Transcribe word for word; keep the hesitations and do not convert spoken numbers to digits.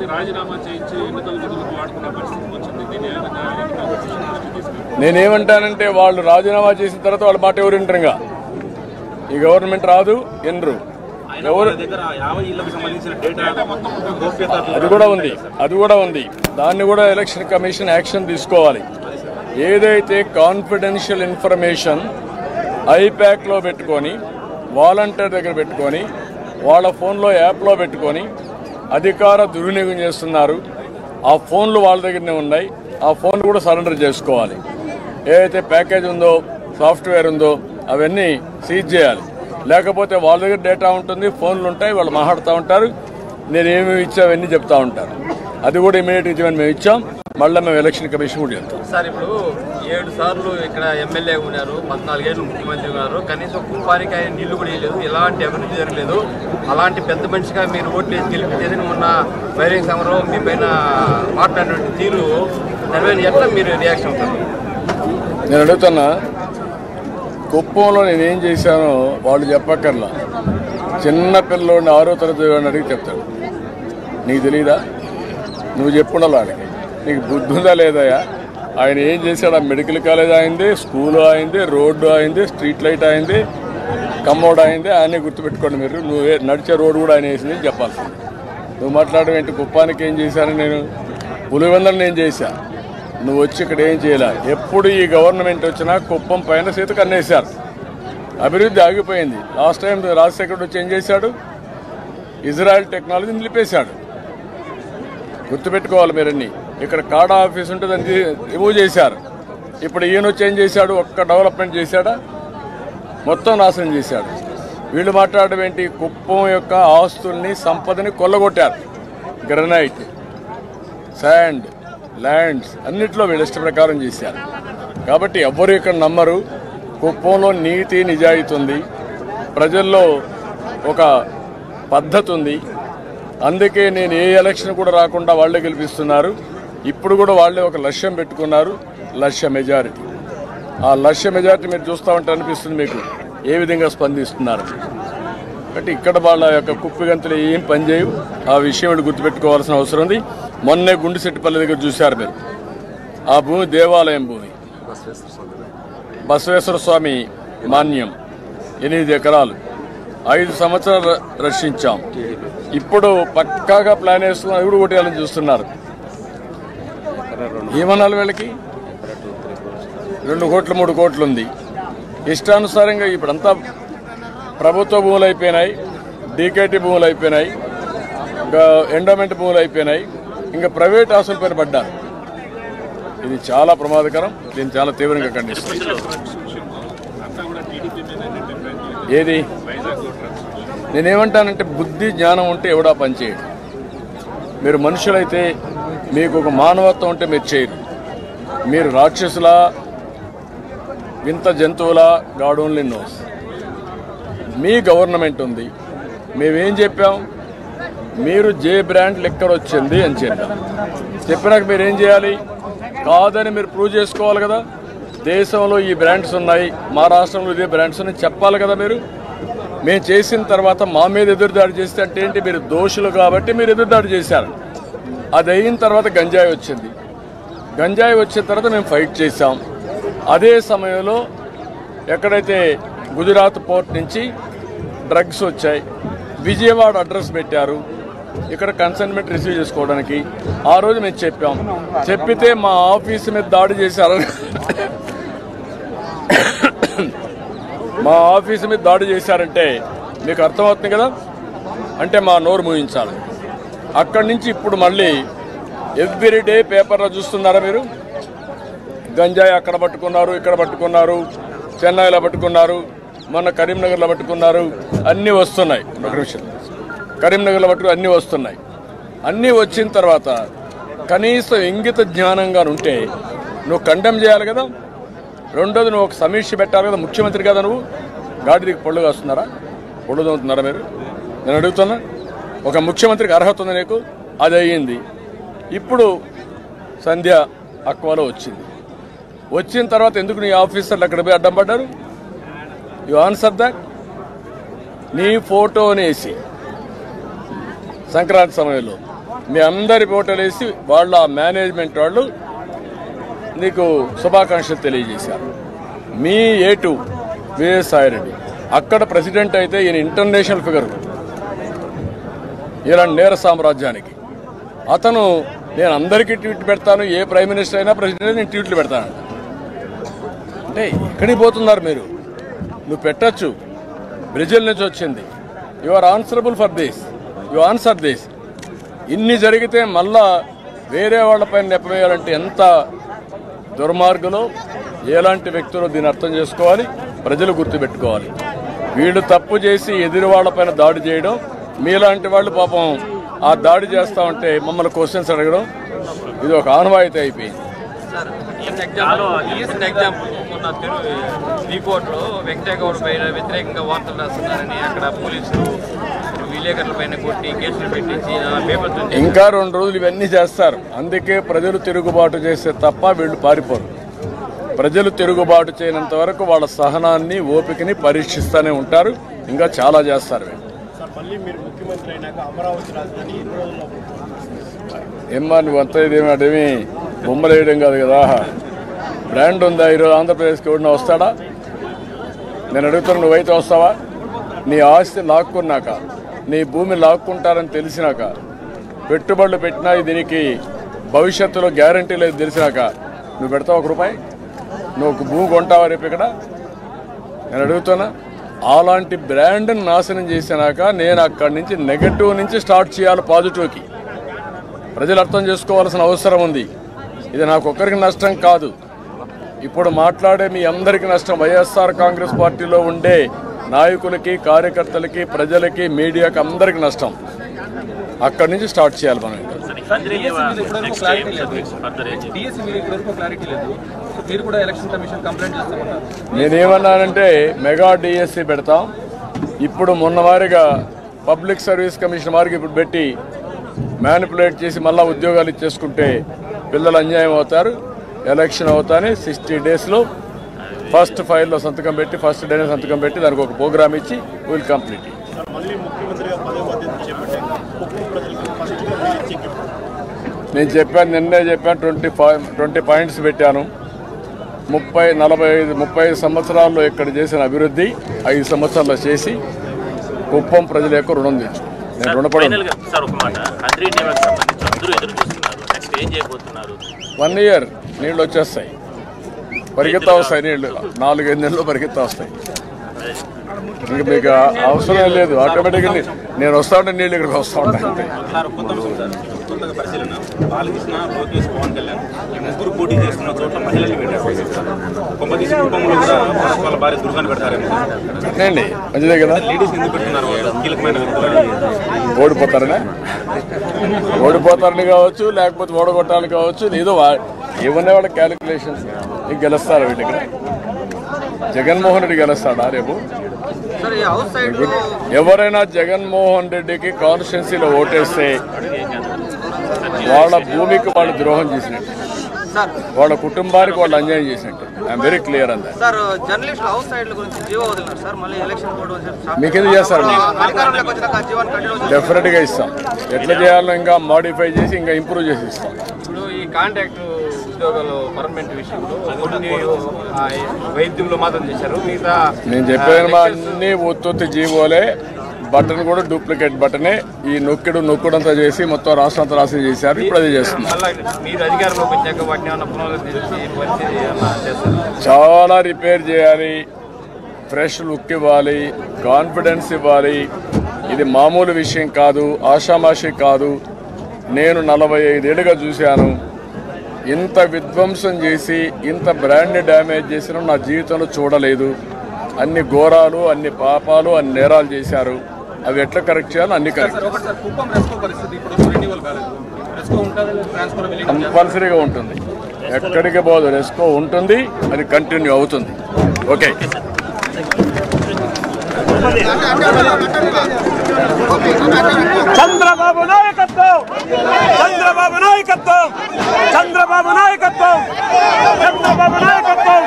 నేనేమంటానంటే వాళ్ళు రాజీనామా చేసిన తర్వాత వాళ్ళ మాట ఎవరు వింటారుగా ఈ గవర్నమెంట్ రాదు ఎన్రు ఎవరు అది కూడా ఉంది అది కూడా ఉంది దాన్ని కూడా ఎలక్షన్ కమిషన్ యాక్షన్ తీసుకోవాలి. ఏదైతే కాన్ఫిడెన్షియల్ ఇన్ఫర్మేషన్ ఐప్యాక్లో పెట్టుకొని వాలంటీర్ దగ్గర పెట్టుకొని వాళ్ళ ఫోన్లో యాప్లో పెట్టుకొని అధికార దుర్వినియోగం చేస్తున్నారు. ఆ ఫోన్లు వాళ్ళ దగ్గరనే ఉన్నాయి. ఆ ఫోన్ కూడా సరెండర్ చేసుకోవాలి. ఏదైతే ప్యాకేజ్ ఉందో సాఫ్ట్వేర్ ఉందో అవన్నీ సీజ్ చేయాలి. లేకపోతే వాళ్ళ దగ్గర డేటా ఉంటుంది, ఫోన్లు ఉంటాయి, వాళ్ళు మాట్లాడుతూ ఉంటారు, నేను ఏమేమి ఇచ్చా అవన్నీ చెప్తా ఉంటారు. అది కూడా ఇమీడియట్గా ఇచ్చామని మేము ఇచ్చాం. మళ్ళీ మేము ఎలక్షన్ కమిషన్ కూడా చెప్తాం. సార్ ఇప్పుడు ఏడు సార్లు ఇక్కడ ఎమ్మెల్యే ఉన్నారు, పద్నాలుగేళ్ళు ముఖ్యమంత్రి ఉన్నారు, కనీసం కుప్పానికి ఆయన నీళ్లు కూడా వేయలేదు, ఎలాంటి అభివృద్ధి జరగలేదు. అలాంటి పెద్ద మనిషిగా మీరు ఓట్లు వేసి గెలిపించేది మొన్న బహిరంగ సమరం మీ పైన మాట్లాడినటువంటి తీరు దాని ఎట్లా మీరు రియాక్షన్ అవుతారు? నేను అడుగుతున్నా, కుప్పంలో నేనేం చేశానో వాళ్ళు చెప్పక్కర్లా. చిన్న పిల్లోడిని ఆరో తరగతి అడిగి చెప్తాడు. నీకు తెలీదా? నువ్వు చెప్పుండాలి వాడికి. నీకు బుద్ధి ఉందా లేదయా? ఆయన ఏం చేశాడు? ఆ మెడికల్ కాలేజ్ అయింది, స్కూల్ అయింది, రోడ్డు అయింది, స్ట్రీట్ లైట్ అయింది, కమ్మోడ్ అయింది. ఆయనే గుర్తుపెట్టుకోండి మీరు. నువ్వు నడిచే రోడ్డు కూడా ఆయన వేసింది చెప్పాలి. నువ్వు మాట్లాడడం ఏంటి? కుప్పానికి ఏం చేశాను నేను? పులివెందులు నేను చేశా. నువ్వు వచ్చి ఇక్కడ ఏం చేయలే. ఎప్పుడు ఈ గవర్నమెంట్ వచ్చినా కుప్పం పైన సీత కన్నేశారు. అభివృద్ధి ఆగిపోయింది. లాస్ట్ టైం రాజశేఖర్ వచ్చి ఏం చేశాడు? ఇజ్రాయెల్ టెక్నాలజీ నిలిపేశాడు. గుర్తుపెట్టుకోవాలి మీరన్నీ. ఇక్కడ కాడా ఆఫీస్ ఉంటే దాన్ని రిమూవ్ చేశారు. ఇప్పుడు ఈయన వచ్చి ఏం చేశాడు? ఒక్క డెవలప్మెంట్ చేశాడా? మొత్తం నాశనం చేశాడు. వీళ్ళు మాట్లాడడం ఏంటి? కుప్పం యొక్క ఆస్తుల్ని సంపదని కొల్లగొట్టారు. గ్రనైట్, శాండ్, ల్యాండ్స్ అన్నిట్లో వీళ్ళు ఇష్ట ప్రకారం చేశారు. కాబట్టి ఎవ్వరు ఇక్కడ నమ్మరు. కుప్పంలో నీతి నిజాయితీ ఉంది, ప్రజల్లో ఒక పద్ధతి ఉంది. అందుకే నేను ఏ ఎలక్షన్ కూడా రాకుండా వాళ్ళే గెలిపిస్తున్నారు. ఇప్పుడు కూడా వాళ్ళే ఒక లక్ష్యం పెట్టుకున్నారు, లక్ష్య మెజారిటీ. ఆ లక్ష్య మెజారిటీ మీరు చూస్తూ ఉంటే అనిపిస్తుంది మీకు ఏ విధంగా స్పందిస్తున్నారు. కాబట్టి ఇక్కడ వాళ్ళ యొక్క కుప్పిగంతులు ఏం పనిచేయవు. ఆ విషయం వీళ్ళు గుర్తుపెట్టుకోవాల్సిన అవసరం ఉంది. మొన్నే గుండిశెట్టిపల్లి దగ్గర చూశారు మీరు. ఆ భూమి దేవాలయం భూమి, బసవేశ్వర స్వామి మాన్యం, ఎనిమిది ఎకరాలు, ఐదు సంవత్సరాలు రక్షించాం. ఇప్పుడు పక్కాగా ప్లాన్ వేస్తున్నారు, అది కూడా కొట్టేయాలని చూస్తున్నారు. ఏమనాలి వీళ్ళకి? రెండు కోట్లు మూడు కోట్లు ఉంది. ఇష్టానుసారంగా ఇప్పుడంతా ప్రభుత్వ భూములు అయిపోయినాయి, డీకేటీ భూములు అయిపోయినాయి, ఇంకా ఎండోమెంట్ భూములు అయిపోయినాయి, ఇంకా ప్రైవేట్ ఆస్తుల పేరు పడ్డారు. ఇది చాలా ప్రమాదకరం. దీన్ని చాలా తీవ్రంగా ఖండిస్తుంది. ఏది నేనేమంటానంటే బుద్ధి జ్ఞానం ఉంటే ఎవడా పనిచేయడు. మీరు మనుషులైతే మీకు ఒక మానవత్వం ఉంటే మీరు చేయరు. మీరు రాక్షసులా వింత జంతువులా గాడ్ ఓన్లీ నోస్. మీ గవర్నమెంట్ ఉంది, మేమేం చెప్పాం? మీరు జే బ్రాండ్ లెక్కర్ వచ్చింది అని చెప్పాం. చెప్పినాక మీరు ఏం చేయాలి? కాదని మీరు ప్రూవ్ చేసుకోవాలి కదా. దేశంలో ఈ బ్రాండ్స్ ఉన్నాయి, మా రాష్ట్రంలో ఇదే బ్రాండ్స్ ఉన్నాయి చెప్పాలి కదా మీరు. మేము చేసిన తర్వాత మా మీద ఎదురుదాడి చేస్తే అంటే ఏంటి? మీరు దోషులు కాబట్టి మీరు ఎదురుదాడి చేశారు. అది అయిన తర్వాత గంజాయి వచ్చింది. గంజాయి వచ్చిన తర్వాత మేము ఫైట్ చేశాం. అదే సమయంలో ఎక్కడైతే గుజరాత్ పోర్ట్ నుంచి డ్రగ్స్ వచ్చాయి, విజయవాడ అడ్రస్ పెట్టారు ఇక్కడ కన్సైన్మెంట్ రిసీవ్ చేసుకోవడానికి. ఆ రోజు మేము చెప్పాం. చెప్పితే మా ఆఫీసు మీద దాడి చేశారు. మా ఆఫీసు మీద దాడి చేశారంటే మీకు అర్థమవుతుంది కదా. అంటే మా నోరు మూయించాలి. అక్కడి నుంచి ఇప్పుడు మళ్ళీ ఎవ్రీడే పేపర్లో చూస్తున్నారా మీరు? గంజాయి అక్కడ పట్టుకున్నారు, ఇక్కడ పట్టుకున్నారు, చెన్నైలో పట్టుకున్నారు, మొన్న కరీంనగర్లో పట్టుకున్నారు, అన్నీ వస్తున్నాయి. ఒక నిమిషం, కరీంనగర్లో పట్టుకు అన్నీ వస్తున్నాయి. అన్నీ వచ్చిన తర్వాత కనీసం ఇంగిత జ్ఞానంగా ఉంటే నువ్వు కండెమ్ చేయాలి కదా. రెండోది నువ్వు ఒక సమీక్ష పెట్టాలి కదా. ముఖ్యమంత్రి కదా నువ్వు. గాడిదికి పళ్ళు కాస్తున్నారా? పళ్ళు తోముతున్నారా మీరు? నేను అడుగుతున్నా. ఒక ముఖ్యమంత్రికి అర్హత ఉంది నీకు, అది అయ్యింది. ఇప్పుడు సంధ్య అక్వాలో వచ్చింది. వచ్చిన తర్వాత ఎందుకు నీ ఆఫీసర్లు అక్కడ పోయి అడ్డం పడ్డారు? You answer that. నీ ఫోటోనేసి సంక్రాంతి సమయంలో మీ అందరి ఓటలు వేసి వాళ్ళ మేనేజ్మెంట్ వాళ్ళు నీకు శుభాకాంక్షలు తెలియజేశారు. మీ ఏ టూ విజయసాయి రెడ్డి అక్కడ ప్రెసిడెంట్ అయితే ఈయన ఇంటర్నేషనల్ ఫిగర్ ఇలాంటి నేర సామ్రాజ్యానికి. అతను నేను అందరికీ ట్వీట్ పెడతాను, ఏ ప్రైమ్ మినిస్టర్ అయినా ప్రెసిడెంట్ నేను ట్వీట్లు పెడతాను అంటే ఎక్కడికి పోతున్నారు మీరు? నువ్వు పెట్టచ్చు, బ్రెజిల్ నుంచి వచ్చింది, you are answerable for this, you answer this. ఇన్ని జరిగితే మళ్ళా వేరే వాళ్ళపైన నెప్పవేయాలంటే ఎంత దుర్మార్గులో ఎలాంటి వ్యక్తులు దీన్ని అర్థం చేసుకోవాలి, ప్రజలు గుర్తుపెట్టుకోవాలి. వీళ్ళు తప్పు చేసి ఎదురు వాళ్ళపైన దాడి చేయడం, మీలాంటి వాళ్ళు పాపం ఆ దాడి చేస్తా ఉంటే మమ్మల్ని క్వశ్చన్స్ అడగడం ఇది ఒక ఆనవాయితీ అయిపోయింది. శ్రీకోట్లో వెంకటేగౌడ పైన వ్యతిరేకంగా వార్తలు రాస్తున్నారని అక్కడ పోలీసులు విలేకరుల పైన కొట్టి కేసులు పెట్టించి పేపర్ ఇంకా రెండు రోజులు ఇవన్నీ చేస్తారు. అందుకే ప్రజలు తిరుగుబాటు చేస్తే తప్ప వీళ్ళు పారిపోరు. ప్రజలు తిరుగుబాటు చేయనంత వరకు వాళ్ళ సహనాన్ని ఓపికని పరీక్షిస్తూనే ఉంటారు. ఇంకా చాలా చేస్తారు. ఏమ్మా నువ్వు అంతా ఇదేమి అదేమి బొమ్మలు వేయడం కాదు కదా, బ్రాండ్ ఉందా? ఈరోజు ఆంధ్రప్రదేశ్కి ఎవరిన వస్తాడా? నేను అడుగుతాను, నువ్వైతే వస్తావా? నీ ఆస్తి లాక్కున్నాక, నీ భూమి లాక్కుంటారని తెలిసినాక, పెట్టుబడులు పెట్టినా దీనికి భవిష్యత్తులో గ్యారంటీ లేదు తెలిసినాక నువ్వు పెడతావు ఒక రూపాయి? నువ్వు ఒక భూమి కొంటావా రేపు ఇక్కడ? నేను అడుగుతున్నా. అలాంటి బ్రాండ్ని నాశనం చేసినాక నేను అక్కడి నుంచి నెగటివ్ నుంచి స్టార్ట్ చేయాలి పాజిటివ్కి. ప్రజలు అర్థం చేసుకోవాల్సిన అవసరం ఉంది. ఇది నాకు ఒక్కరికి నష్టం కాదు, ఇప్పుడు మాట్లాడే మీ అందరికీ నష్టం. వైఎస్ఆర్ కాంగ్రెస్ పార్టీలో ఉండే నాయకులకి, కార్యకర్తలకి, ప్రజలకి, మీడియాకి అందరికీ నష్టం. అక్కడి నుంచి స్టార్ట్ చేయాలి మనం. నేనేమన్నానంటే మెగా డిఎస్సి పెడతాం. ఇప్పుడు మొన్న వారిగా పబ్లిక్ సర్వీస్ కమిషన్ వారికి ఇప్పుడు పెట్టి మ్యానిపులేట్ చేసి మళ్ళీ ఉద్యోగాలు ఇచ్చేసుకుంటే పిల్లలు అన్యాయం అవుతారు. ఎలక్షన్ అవుతానే సిక్స్టీ డేస్లో ఫస్ట్ ఫైల్లో సంతకం పెట్టి, ఫస్ట్ డేనే సంతకం పెట్టి దానికి ఒక ప్రోగ్రామ్ ఇచ్చి విల్ కంప్లీట్. నేను చెప్పాను, నిన్నే చెప్పాను, ట్వంటీ ఫైవ్ ట్వంటీ పాయింట్స్ పెట్టాను. ముప్పై నలభై ఐదు ముప్పై ఐదు సంవత్సరాల్లో ఇక్కడ చేసిన అభివృద్ధి ఐదు సంవత్సరాల్లో చేసి కుప్పం ప్రజల యొక్క రుణం తెచ్చు. నేను రుణపడి వన్ ఇయర్ నీళ్ళు వచ్చేస్తాయి, పరిగెత్తా వస్తాయి నీళ్లు, నాలుగైదు నెలలు పరిగెత్తా వస్తాయి. ఇంకా మీకు అవసరం లేదు, ఆటోమేటిక్గా నేను వస్తా ఉంటే నీళ్ళు ఇక్కడికి వస్తూ ఉంటాయి. ముగ్గురు పోటీ చేస్తున్న చోట్ల మహిళలు పెట్టండి, మంచిదే కదా. ఓడిపోతారనే ఓడిపోతారని కావచ్చు, లేకపోతే ఓడగొట్టాలని కావచ్చు, ఏదో ఏమన్నా వాళ్ళ క్యాలిక్యులేషన్స్. నీకు గెలుస్తారు వీటి ఇక్కడ. జగన్మోహన్ రెడ్డి గెలుస్తాడా రేపు? ఎవరైనా జగన్మోహన్ రెడ్డికి కాన్స్టిట్యున్సీలో ఓటేస్తే వాళ్ళ భూమికి వాళ్ళు ద్రోహం చేసినట్టు, వాళ్ళ కుటుంబానికి వాళ్ళు అన్యాయం చేసినట్టు. ఐఎమ్ వెరీ క్లియర్ అంద. మీకేది చేస్తారు? డెఫినెట్ గా ఇస్తాం. ఎట్లా చేయాలో ఇంకా మాడిఫై చేసి ఇంకా ఇంప్రూవ్ చేసి ఇస్తాం. ఈ కాంట్రాక్ట్ ఉద్యోగాలు పర్మనెంట్ విషయంలో వైద్యంలో మాత్రం చేశారు. మిగతా నేను చెప్పాను అన్ని ఒత్తొత్తి జీవోలే. బటన్ కూడా డూప్లికేట్ బటనే. ఈ నొక్కిడు నొక్కుడంతా చేసి మొత్తం రాష్ట్రం అంతా రాసి చేశారు. ఇప్పుడు అదే చేస్తున్నారు. చాలా రిపేర్ చేయాలి, ఫ్రెష్ లుక్ ఇవ్వాలి, కాన్ఫిడెన్స్ ఇవ్వాలి. ఇది మామూలు విషయం కాదు, ఆషామాషి కాదు. నేను నలభై ఐదేళ్లుగా చూశాను. ఇంత విధ్వంసం చేసి ఇంత బ్రాండ్ని డ్యామేజ్ చేసిన నా జీవితంలో చూడలేదు. అన్ని ఘోరాలు, అన్ని పాపాలు, అన్ని నేరాలు చేశారు. అవి ఎట్లా కరెక్ట్ చేయాలో అన్ని కరెక్ట్. కంపల్సరీగా ఉంటుంది, ఎక్కడికి పోదు. రెస్కో ఉంటుంది, అది కంటిన్యూ అవుతుంది. ఓకే. చంద్రబాబు నాయకత్వం, చంద్రబాబు నాయకత్వం, చంద్రబాబు నాయకత్వం, చంద్రబాబు నాయకత్వం.